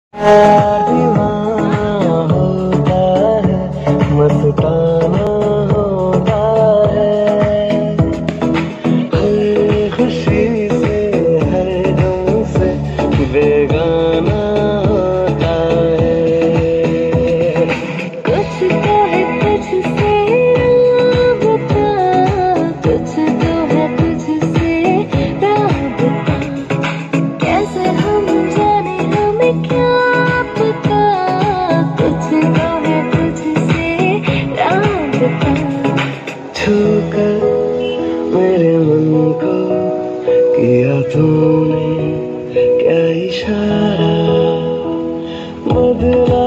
दीवाना होता है, मस्ताना होता है, हर खुशी से हर गम से बेगाना होता है। कुछ तो है तुझसे राबता, कुछ तो है तुझसे राबता, कैसे हम जाने हमें क्या पता, कुछ तो है तुझसे राबता। छूकर मेरे मन को किया तूने क्या इशारा, बदला